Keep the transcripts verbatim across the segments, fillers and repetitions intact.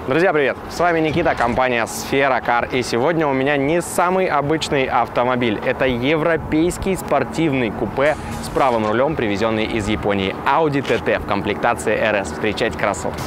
Друзья, привет! С вами Никита, компания Сфера Кар, и сегодня у меня не самый обычный автомобиль. Это европейский спортивный купе с правым рулем, привезенный из Японии. Audi ти ти в комплектации эр эс. Встречайте красотку!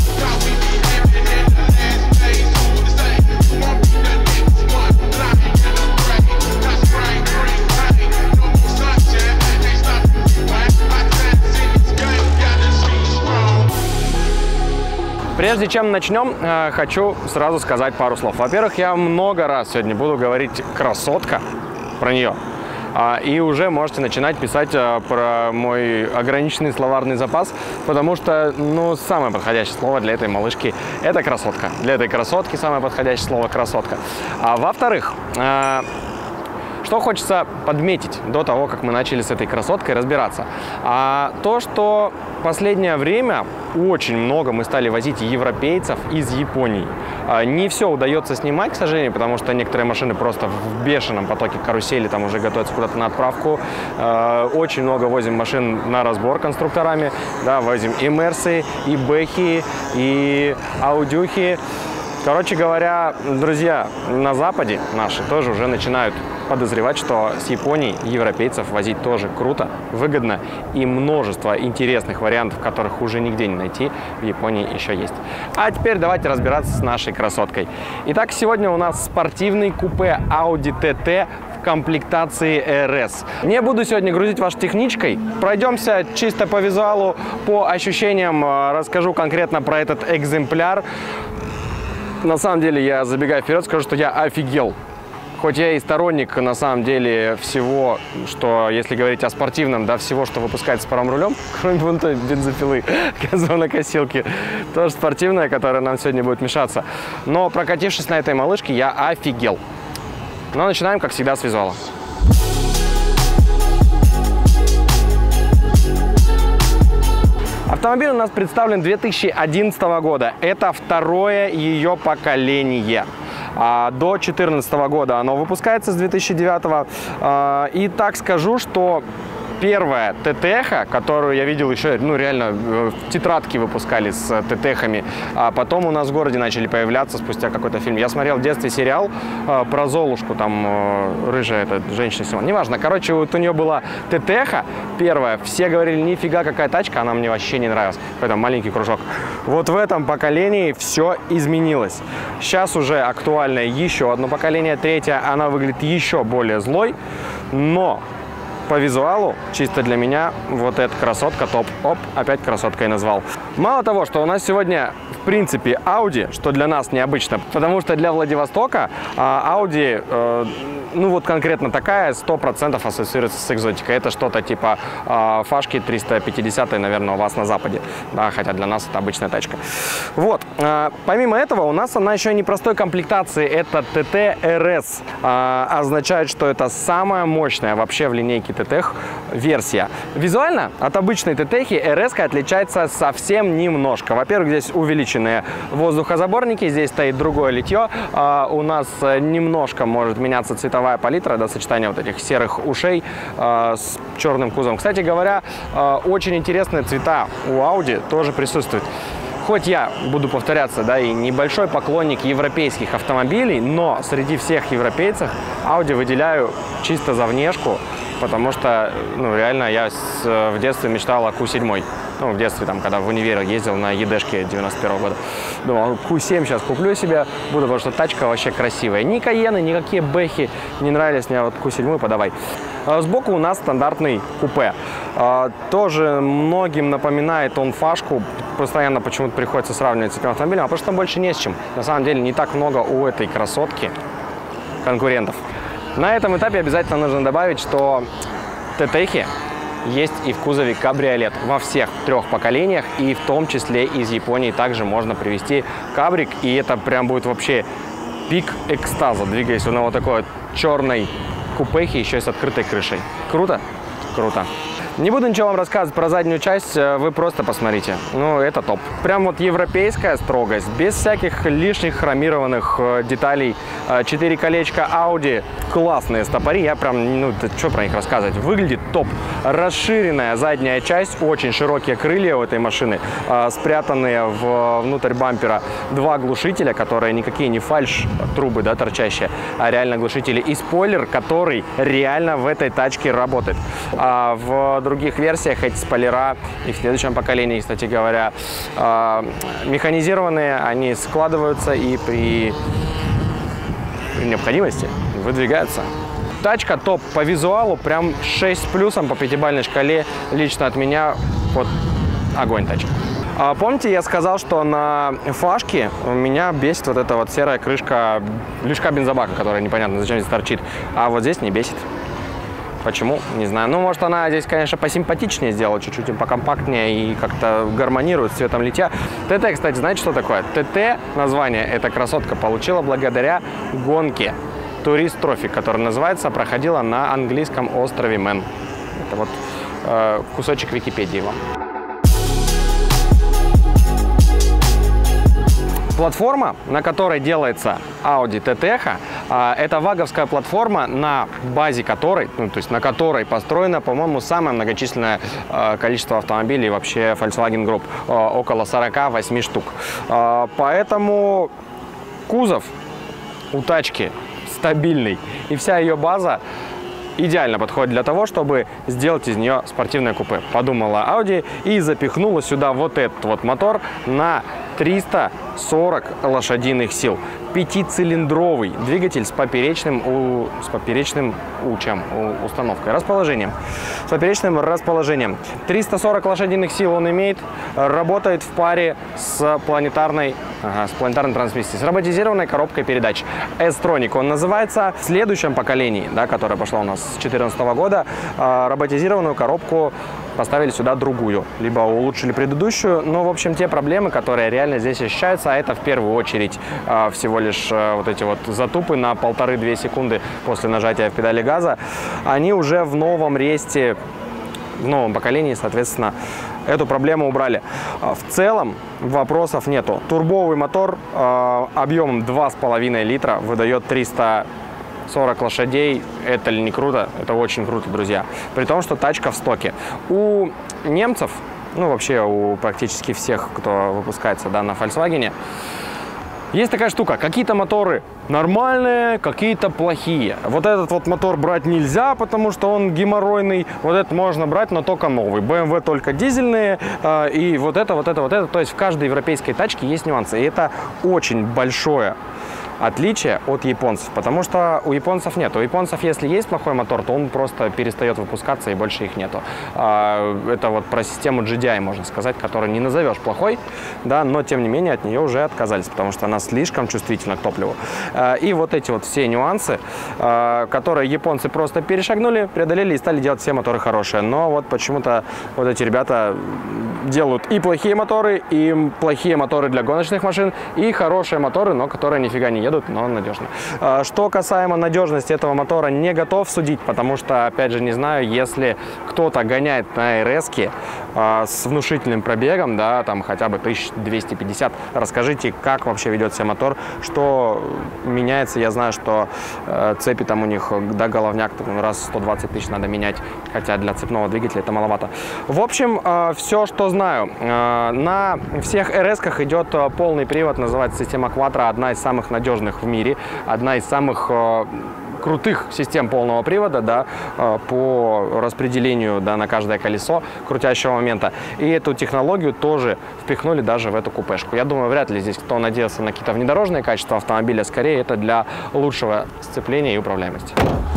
Прежде чем начнем, хочу сразу сказать пару слов. Во-первых, я много раз сегодня буду говорить «красотка», про нее. И уже можете начинать писать про мой ограниченный словарный запас, потому что, ну, самое подходящее слово для этой малышки – это красотка. Для этой красотки самое подходящее слово – красотка. А во-вторых, что хочется подметить до того, как мы начали с этой красоткой разбираться? А то, что в последнее время очень много мы стали возить европейцев из Японии. А не все удается снимать, к сожалению, потому что некоторые машины просто в бешеном потоке карусели, там уже готовятся куда-то на отправку. А, очень много возим машин на разбор конструкторами. Да, возим и Мерсы, и Бэхи, и Аудюхи. Короче говоря, друзья, на Западе наши тоже уже начинают подозревать, что с Японией европейцев возить тоже круто, выгодно, и множество интересных вариантов, которых уже нигде не найти, в Японии еще есть. А теперь давайте разбираться с нашей красоткой. Итак, сегодня у нас спортивный купе Audi ти ти в комплектации эр эс. Не буду сегодня грузить вас техничкой, пройдемся чисто по визуалу, по ощущениям, расскажу конкретно про этот экземпляр. На самом деле, я, забегая вперед, скажу, что я офигел. Хоть я и сторонник, на самом деле, всего, что, если говорить о спортивном, да, всего, что выпускается с правым рулем, кроме вон той бензопилы, газонокосилки, тоже спортивная, которая нам сегодня будет мешаться. Но, прокатившись на этой малышке, я офигел. Но начинаем, как всегда, с визуала. Автомобиль у нас представлен две тысячи одиннадцатого года. Это второе ее поколение. До две тысячи четырнадцатого года оно выпускается с две тысячи девятого. И так скажу, что первая ти ти-ха, которую я видел еще, ну, реально, в тетрадке выпускали с ти ти-хами, а потом у нас в городе начали появляться спустя какой-то фильм. Я смотрел в детстве сериал э, про Золушку, там э, рыжая эта женщина снимала. Неважно, короче, вот у нее была ти ти-ха первая, все говорили, нифига какая тачка, она мне вообще не нравилась, поэтому маленький кружок. Вот в этом поколении все изменилось. Сейчас уже актуальное еще одно поколение, третье, она выглядит еще более злой, но по визуалу, чисто для меня, вот эта красотка топ. Оп, опять красоткой назвал. Мало того, что у нас сегодня, в принципе, Audi, что для нас необычно, потому что для Владивостока Audi, э, ну вот конкретно такая, сто процентов ассоциируется с экзотикой. Это что-то типа э, фашки триста пятьдесят, наверное, у вас на Западе. Да, хотя для нас это обычная тачка. Вот. Э, помимо этого, у нас она еще не простой комплектации. Это ти ти эр эс. Э, означает, что это самая мощная вообще в линейке ти ти версия. Визуально от обычной ти ти эр эс отличается совсем немножко. Во-первых, здесь увеличенные воздухозаборники, здесь стоит другое литье. А, у нас немножко может меняться цветовая палитра до сочетания вот этих серых ушей а, с черным кузовом. Кстати говоря, а, очень интересные цвета у Audi тоже присутствуют. Хоть я буду повторяться, да, и небольшой поклонник европейских автомобилей, но среди всех европейцев Audi выделяю чисто за внешку, потому что, ну, реально я с, в детстве мечтал о ку семь. Ну, в детстве, там, когда в универ ездил на ЕДшке девяносто первого года. Думал, ку семь сейчас куплю себе, буду, потому что тачка вообще красивая. Ни Каены, никакие Бэхи не нравились мне, вот ку семь подавай. Сбоку у нас стандартный купе. Тоже многим напоминает он фашку. Постоянно почему-то приходится сравнивать с этим автомобилем, а потому что там больше не с чем. На самом деле не так много у этой красотки конкурентов. На этом этапе обязательно нужно добавить, что ти ти-хи есть и в кузове кабриолет во всех трех поколениях, и в том числе из Японии также можно привезти кабрик, и это прям будет вообще пик экстаза, двигаясь на вот такой вот черной купехе, еще и с открытой крышей. Круто? Круто. Не буду ничего вам рассказывать про заднюю часть, вы просто посмотрите. Ну, это топ. Прям вот европейская строгость, без всяких лишних хромированных деталей четыре колечка Audi, классные стопори, я прям, ну, что про них рассказывать, выглядит топ. Расширенная задняя часть, очень широкие крылья у этой машины, спрятанные в, внутрь бампера два глушителя, которые никакие не фальш-трубы, да, торчащие, а реально глушители, и спойлер, который реально в этой тачке работает. А в других версиях эти спойлера, и в следующем поколении, кстати говоря, механизированные, они складываются и при, при необходимости выдвигаются. Тачка топ по визуалу, прям шесть с плюсом по пятибалльной шкале лично от меня. Вот огонь тачка. А помните, я сказал, что на фашке меня бесит вот эта вот серая крышка лючка бензобака, которая непонятно зачем здесь торчит, а вот здесь не бесит. Почему? Не знаю. Ну, может, она здесь, конечно, посимпатичнее сделала, чуть-чуть покомпактнее и как-то гармонирует с цветом литья. ТТ, кстати, знаете, что такое? ТТ, название, эта красотка получила благодаря гонке Турист Трофи, которая называется, проходила на английском острове Мэн. Это вот э, кусочек Википедии вам. Платформа, на которой делается Audi ти ти, это ваговская платформа, на базе которой, ну, то есть на которой построено, по-моему, самое многочисленное количество автомобилей вообще Volkswagen Group, около сорока восьми штук. Поэтому кузов у тачки стабильный, и вся ее база идеально подходит для того, чтобы сделать из нее спортивное купе. Подумала Audi и запихнула сюда вот этот вот мотор на триста сорок лошадиных сил. Пятицилиндровый двигатель с поперечным, у, с поперечным у, чем? У, установкой, расположением. С поперечным расположением. триста сорок лошадиных сил он имеет, работает в паре с планетарной, ага, с планетарной трансмиссией, с роботизированной коробкой передач. S-Tronic он называется. В следующем поколении, да, которое пошло у нас с две тысячи четырнадцатого года, роботизированную коробку поставили сюда другую, либо улучшили предыдущую, но, в общем, те проблемы, которые реально здесь ощущаются, а это в первую очередь э, всего лишь э, вот эти вот затупы на полторы-две секунды после нажатия в педали газа, они уже в новом ресте, в новом поколении, соответственно, эту проблему убрали. В целом вопросов нету. Турбовый мотор э, объемом два с половиной литра выдает триста сорок лошадей. Это ли не круто? Это очень круто, друзья. При том, что тачка в стоке. У немцев, ну вообще у практически всех, кто выпускается, да, на Volkswagen, есть такая штука. Какие-то моторы нормальные, какие-то плохие. Вот этот вот мотор брать нельзя, потому что он геморройный. Вот этот можно брать, но только новый. бэ эм вэ только дизельные. Э, и вот это, вот это, вот это. То есть в каждой европейской тачке есть нюансы. И это очень большое отличие от японцев, потому что у японцев нет. У японцев, если есть плохой мотор, то он просто перестает выпускаться, и больше их нету. Это вот про систему джи ди ай, можно сказать, которую не назовешь плохой, да, но тем не менее от нее уже отказались, потому что она слишком чувствительна к топливу. И вот эти вот все нюансы, которые японцы просто перешагнули, преодолели и стали делать все моторы хорошие. Но вот почему-то вот эти ребята делают и плохие моторы, и плохие моторы для гоночных машин, и хорошие моторы, но которые нифига не едут, но надежно. Что касаемо надежности этого мотора, не готов судить, потому что, опять же, не знаю, если кто-то гоняет на эр эс-ке с внушительным пробегом, да, там хотя бы тысяча двести пятьдесят, расскажите, как вообще ведет себя мотор, что меняется. Я знаю, что цепи там у них, да, головняк, там, раз в сто двадцать тысяч надо менять, хотя для цепного двигателя это маловато. В общем, все, что знаю, на всех эр эс-ках идет полный привод, называется система Quattro, одна из самых надежных в мире, одна из самых э, крутых систем полного привода, да, э, по распределению, да, на каждое колесо крутящего момента. И эту технологию тоже впихнули даже в эту купешку. Я думаю, вряд ли здесь кто надеялся на какие-то внедорожные качества автомобиля, скорее это для лучшего сцепления и управляемости.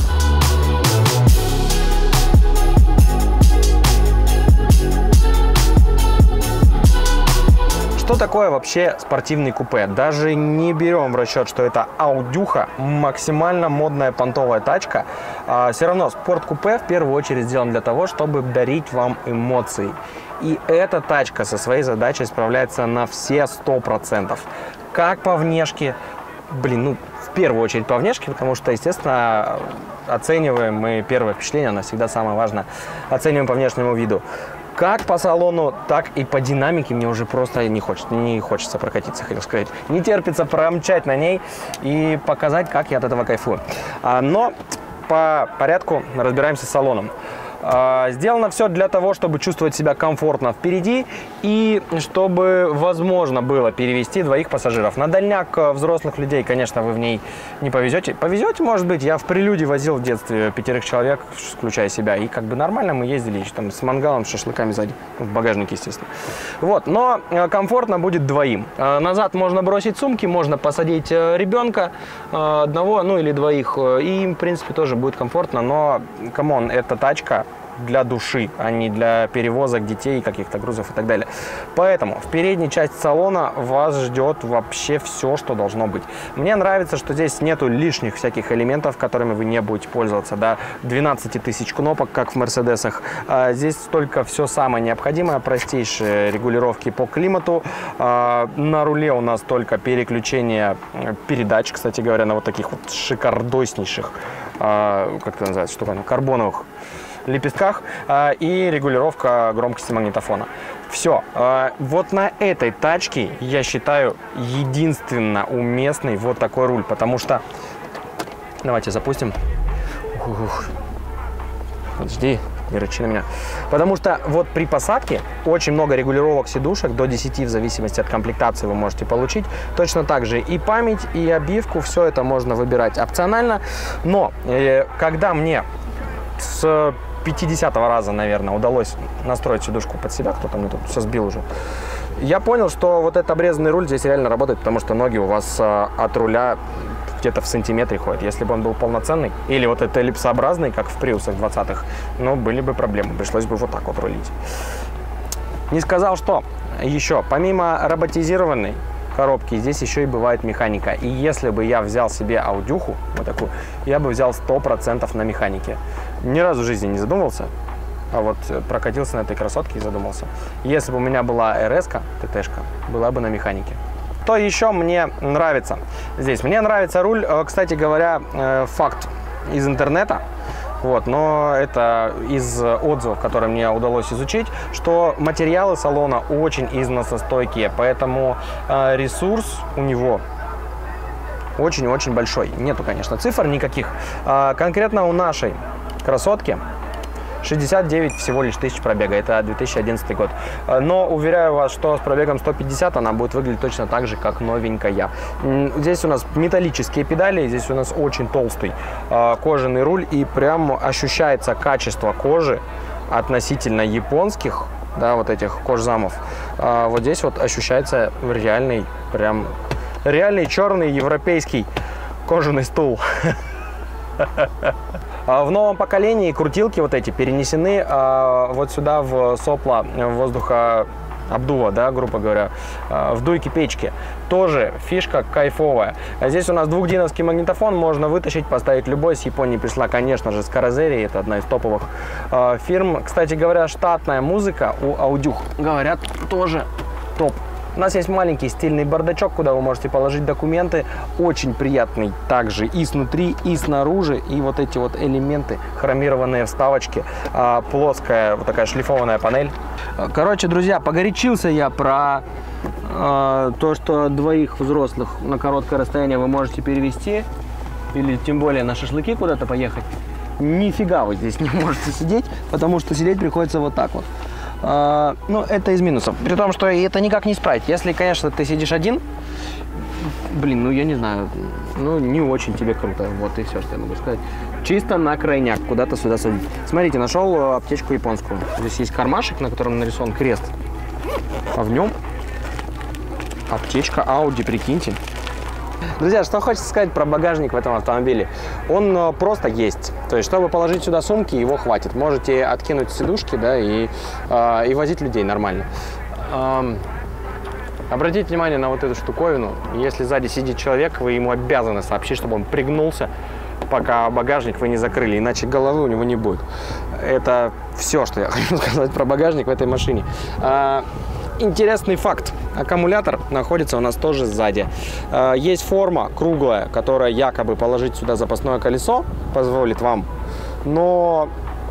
Что такое вообще спортивный купе? Даже не берем в расчет, что это аудюха, максимально модная понтовая тачка. А, все равно спорт-купе в первую очередь сделан для того, чтобы дарить вам эмоции. И эта тачка со своей задачей справляется на все сто процентов. Как по внешке, блин, ну в первую очередь по внешке, потому что, естественно, оцениваем мы первое впечатление, оно всегда самое важное, оцениваем по внешнему виду. как по салону, так и по динамике мне уже просто не хочется, не хочется прокатиться, хотел сказать. Не терпится промчать на ней и показать, как я от этого кайфую. Но по порядку разбираемся с салоном. Сделано все для того, чтобы чувствовать себя комфортно впереди и чтобы возможно было перевести двоих пассажиров. На дальняк взрослых людей, конечно, вы в ней не повезете. Повезете, может быть. Я в прелюде возил в детстве пятерых человек, включая себя. И как бы нормально мы ездили еще там с мангалом, с шашлыками сзади. В багажнике, естественно. Вот. Но комфортно будет двоим. Назад можно бросить сумки, можно посадить ребенка одного, ну или двоих. И им, в принципе, тоже будет комфортно. Но, камон, эта тачка для души, а не для перевозок детей, каких-то грузов и так далее. Поэтому в передней части салона вас ждет вообще все, что должно быть. Мне нравится, что здесь нету лишних всяких элементов, которыми вы не будете пользоваться. Да? двенадцать тысяч кнопок, как в Мерседесах. А здесь только все самое необходимое, простейшие регулировки по климату. А на руле у нас только переключение передач, кстати говоря, на вот таких вот шикардоснейших, а, как это называется, что там, карбоновых лепестках, э, и регулировка громкости магнитофона. Все. Э, вот на этой тачке, я считаю, единственно уместный вот такой руль, потому что... Давайте запустим. Ух. Подожди, не рычи на меня. Потому что вот при посадке очень много регулировок сидушек, до десяти в зависимости от комплектации вы можете получить. Точно так же и память, и обивку, все это можно выбирать опционально. Но э, когда мне с пятидесятого раза, наверное, удалось настроить сидушку под себя, кто-то мне тут все сбил уже, я понял, что вот этот обрезанный руль здесь реально работает, потому что ноги у вас а, от руля где-то в сантиметре ходят. Если бы он был полноценный, или вот это эллипсообразный, как в приусах двадцатых, ну, были бы проблемы, пришлось бы вот так вот рулить. Не сказал, что еще, помимо роботизированной коробки, здесь еще и бывает механика. И если бы я взял себе аудюху, вот такую, я бы взял сто процентов на механике. Ни разу в жизни не задумывался, а вот прокатился на этой красотке и задумался. Если бы у меня была эр эс-ка, ТТшка, была бы на механике. Что еще мне нравится здесь? Мне нравится руль, кстати говоря, факт из интернета. Вот, но это из отзывов, которые мне удалось изучить, что материалы салона очень износостойкие, поэтому э, ресурс у него очень-очень большой. Нету, конечно, цифр никаких. А, конкретно у нашей красотки шестьдесят девять всего лишь тысяч пробега, это две тысячи одиннадцатый год. Но уверяю вас, что с пробегом сто пятьдесят она будет выглядеть точно так же, как новенькая. Здесь у нас металлические педали, здесь у нас очень толстый э, кожаный руль, и прям ощущается качество кожи относительно японских, да, вот этих кожзамов. Э, вот здесь вот ощущается реальный, прям реальный черный европейский кожаный стул. В новом поколении крутилки вот эти перенесены а, вот сюда в сопла воздухообдува, да, грубо говоря, а, в дуйки печки. Тоже фишка кайфовая. А здесь у нас двухдиновский магнитофон, можно вытащить, поставить любой. С Японии пришла, конечно же, Скорозери, это одна из топовых а, фирм. Кстати говоря, штатная музыка у аудюх, говорят, тоже топ. У нас есть маленький стильный бардачок, куда вы можете положить документы. Очень приятный также и снутри, и снаружи. И вот эти вот элементы, хромированные вставочки, а, плоская вот такая шлифованная панель. Короче, друзья, погорячился я про а, то, что двоих взрослых на короткое расстояние вы можете перевести. Или тем более на шашлыки куда-то поехать. Нифига вы здесь не можете сидеть, потому что сидеть приходится вот так вот. Uh, ну, это из минусов. При том, что это никак не исправить. Если, конечно, ты сидишь один, блин, ну, я не знаю, ну, не очень тебе круто. Вот и все, что я могу сказать. Чисто на крайняк, куда-то сюда садить. Смотрите, нашел аптечку японскую. Здесь есть кармашек, на котором нарисован крест. А в нем аптечка Audi, прикиньте. Друзья, что хочется сказать про багажник в этом автомобиле. Он э, просто есть. То есть, чтобы положить сюда сумки, его хватит. Можете откинуть сидушки, да, и, э, и возить людей нормально. Эм, обратите внимание на вот эту штуковину. Если сзади сидит человек, вы ему обязаны сообщить, чтобы он пригнулся, пока багажник вы не закрыли, иначе головы у него не будет. Это все, что я хочу сказать про багажник в этой машине. Э, Интересный факт. Аккумулятор находится у нас тоже сзади. Есть форма круглая, которая якобы положить сюда запасное колесо позволит вам. Но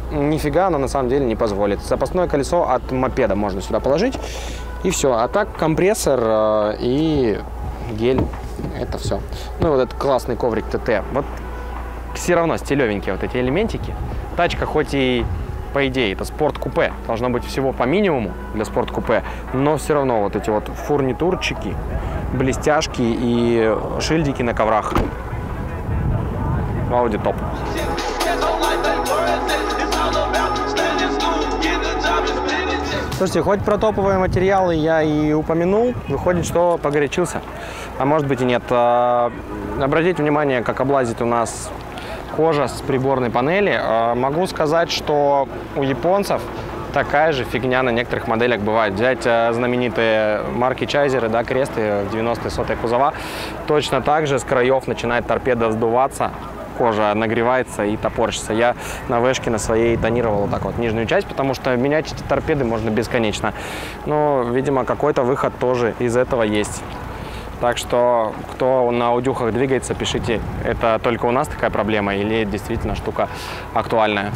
нифига она на самом деле не позволит. Запасное колесо от мопеда можно сюда положить, и все. А так компрессор э, и гель, это все. Ну и вот этот классный коврик ТТ. Вот все равно стилевенькие вот эти элементики. Тачка хоть и, по идее, это спорт-купе, должно быть всего по минимуму для спорт-купе, но все равно вот эти вот фурнитурчики, блестяшки и шильдики на коврах. Audi топ. Слушайте, хоть про топовые материалы я и упомянул, выходит, что погорячился. А может быть и нет. Обратите внимание, как облазит у нас кожа с приборной панели. Могу сказать, что у японцев такая же фигня на некоторых моделях бывает. Взять знаменитые марки Чайзеры, да, кресты в девяностые сотые кузова, точно так же с краев начинает торпеда вздуваться, кожа нагревается и топорщится. Я на вешке на своей тонировал вот так вот нижнюю часть, потому что менять эти торпеды можно бесконечно. Но, видимо, какой-то выход тоже из этого есть. Так что, кто на аудюхах двигается, пишите, это только у нас такая проблема или действительно штука актуальная.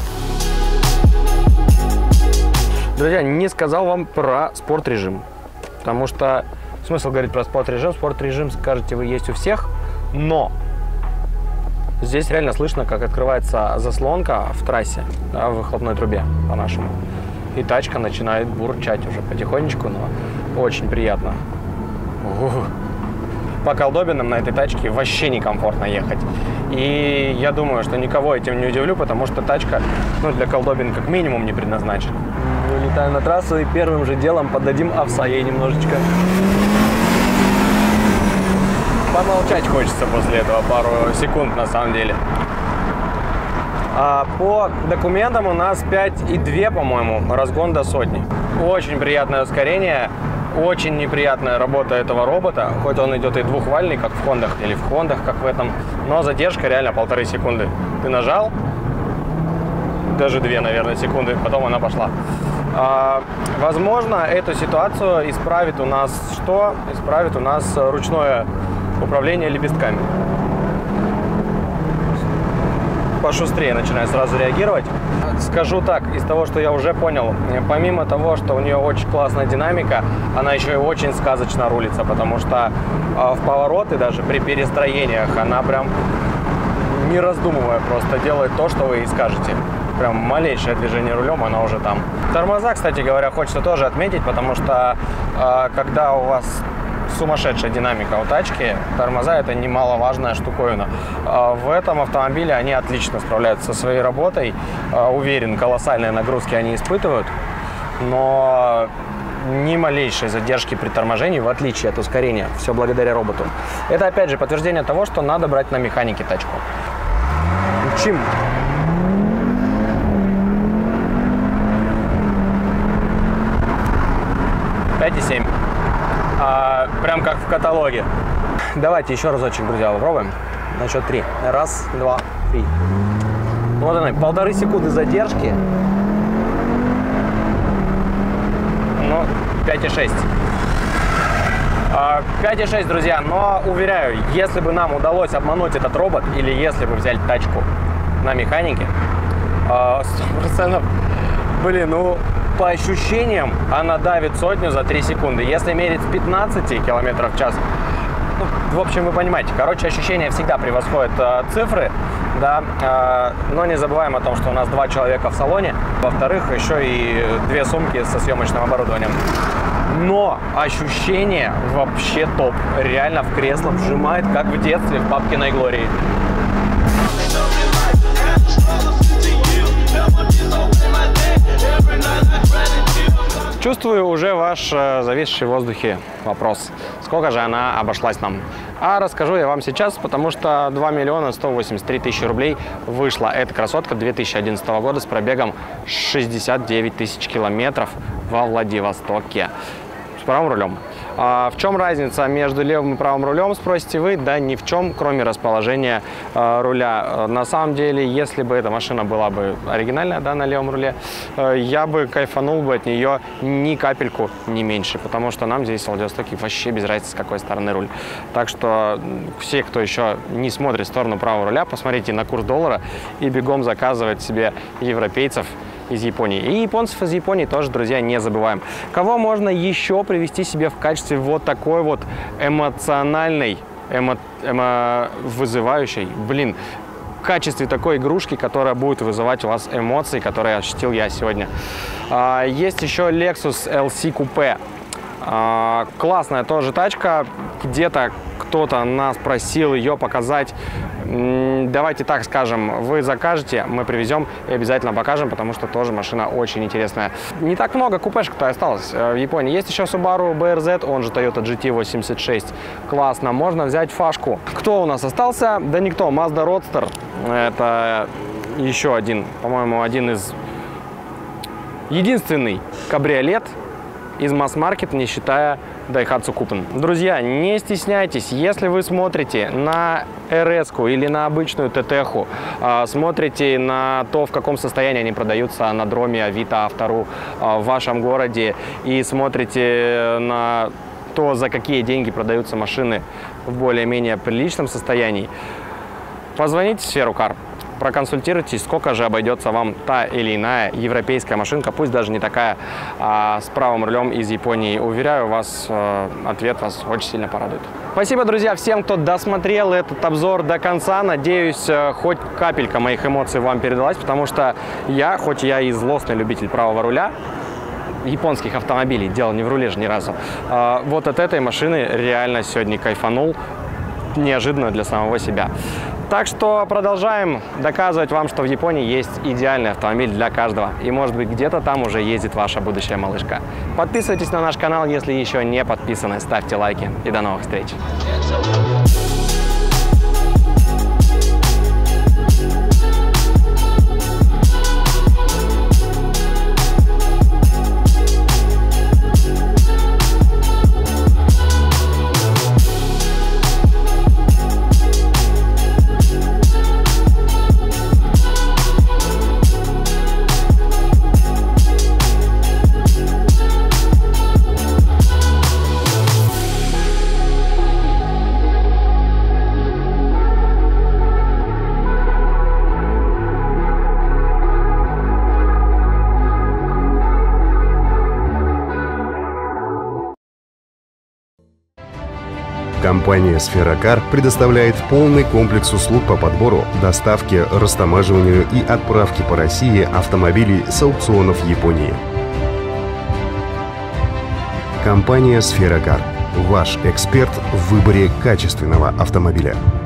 Друзья, не сказал вам про спорт-режим, потому что смысл говорить про спорт-режим. Спорт-режим, скажете вы, есть у всех, но здесь реально слышно, как открывается заслонка в трассе, да, в выхлопной трубе по-нашему. И тачка начинает бурчать уже потихонечку, но очень приятно. Ух. По колдобинам на этой тачке вообще некомфортно ехать. И я думаю, что никого этим не удивлю, потому что тачка, ну, для колдобин как минимум не предназначена. Вылетаем на трассу и первым же делом поддадим овса ей немножечко. Помолчать хочется после этого пару секунд на самом деле. А по документам у нас пять и два, по-моему, разгон до сотни. Очень приятное ускорение. Очень неприятная работа этого робота, хоть он идет и двухвальный, как в Хондах, или в Хондах, как в этом, но задержка реально полторы секунды. Ты нажал, даже две, наверное, секунды, потом она пошла. А, возможно, эту ситуацию исправит у нас что? Исправит у нас ручное управление лепестками. Пошустрее начинаю сразу реагировать. Скажу так, из того, что я уже понял, помимо того, что у нее очень классная динамика, она еще и очень сказочно рулится, потому что э, в повороты, даже при перестроениях, она прям, не раздумывая, просто делает то, что вы ей скажете. Прям малейшее движение рулем, она уже там. Тормоза, кстати говоря, хочется тоже отметить, потому что э, когда у вас сумасшедшая динамика у тачки, тормоза — это немаловажная штуковина. В этом автомобиле они отлично справляются со своей работой. Уверен, колоссальные нагрузки они испытывают, но ни малейшей задержки при торможении, в отличие от ускорения. Все благодаря роботу. Это, опять же, подтверждение того, что надо брать на механике тачку. Чим? пять и семь. А, прям как в каталоге. Давайте еще разочек, друзья, попробуем. На счет три. Раз, два, три. Вот она, полторы секунды задержки. Ну, пять и шесть. пять и шесть, друзья. Но, уверяю, если бы нам удалось обмануть этот робот, или если бы взяли тачку на механике, сто процентов, блин, ну... По ощущениям, она давит сотню за три секунды. Если мерить с пятнадцати километров в час, ну, в общем, вы понимаете. Короче, ощущения всегда превосходят э, цифры, да. Э, но не забываем о том, что у нас два человека в салоне. Во-вторых, еще и две сумки со съемочным оборудованием. Но ощущение вообще топ. Реально в кресло вжимает, как в детстве в папкиной Глории. Чувствую уже ваш э, зависший в воздухе вопрос. Сколько же она обошлась нам? А расскажу я вам сейчас, потому что два миллиона сто восемьдесят три тысячи рублей вышла эта красотка две тысячи одиннадцатого года с пробегом шестьдесят девять тысяч километров во Владивостоке. С правым рулем. А в чем разница между левым и правым рулем, спросите вы? Да ни в чем, кроме расположения а, руля. На самом деле, если бы эта машина была бы оригинальная, да, на левом руле, я бы кайфанул бы от нее ни капельку, не меньше, потому что нам здесь в Владивостоке вообще без разницы, с какой стороны руль. Так что все, кто еще не смотрит в сторону правого руля, посмотрите на курс доллара и бегом заказывать себе европейцев из Японии. И японцев из Японии тоже, друзья, не забываем. Кого можно еще привести себе в качестве вот такой вот эмоциональной, эмо, эмо, вызывающей, блин, в качестве такой игрушки, которая будет вызывать у вас эмоции, которые ощутил я сегодня. А, есть еще Lexus эл си Coupe. А, классная тоже тачка. Где-то кто-то нас просил ее показать. Давайте так скажем, вы закажете, мы привезем и обязательно покажем, потому что тоже машина очень интересная. Не так много купешек-то осталось в Японии. Есть еще Subaru би ар зет, он же Toyota джи ти восемьдесят шесть. Классно, можно взять фашку. Кто у нас остался? Да никто, Mazda Roadster. Это еще один, по-моему, один из... Единственный кабриолет из масс-маркета, не считая Daihatsu Coupon. Друзья, не стесняйтесь, если вы смотрите на эр эс-ку или на обычную тэ тэ-ху, смотрите на то, в каком состоянии они продаются на Дроме, Авито, Автору в вашем городе, и смотрите на то, за какие деньги продаются машины в более-менее приличном состоянии, позвоните в Сферу Кар. Проконсультируйтесь, сколько же обойдется вам та или иная европейская машинка, пусть даже не такая, а с правым рулем из Японии. Уверяю вас, ответ вас очень сильно порадует. Спасибо, друзья, всем, кто досмотрел этот обзор до конца. Надеюсь, хоть капелька моих эмоций вам передалась, потому что я, хоть я и злостный любитель правого руля, японских автомобилей, дело не в руле же ни разу, вот от этой машины реально сегодня кайфанул, неожиданно для самого себя. Так что продолжаем доказывать вам, что в Японии есть идеальный автомобиль для каждого. И, может быть, где-то там уже ездит ваша будущая малышка. Подписывайтесь на наш канал, если еще не подписаны. Ставьте лайки. И до новых встреч. Компания «Сфера Кар» предоставляет полный комплекс услуг по подбору, доставке, растамаживанию и отправке по России автомобилей с аукционов Японии. Компания «Сфера Кар» – ваш эксперт в выборе качественного автомобиля.